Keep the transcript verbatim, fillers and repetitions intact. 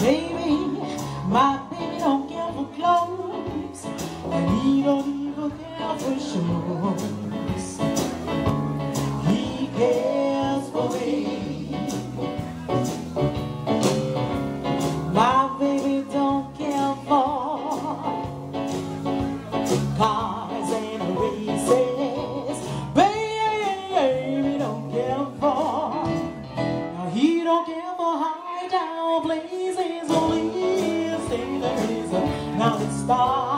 Baby, my baby don't care for clothes, and he don't even care for shoes. He cares for me. My baby don't care for cars and races. Baby don't care for, now he don't care for high down places. Only if there is now the star.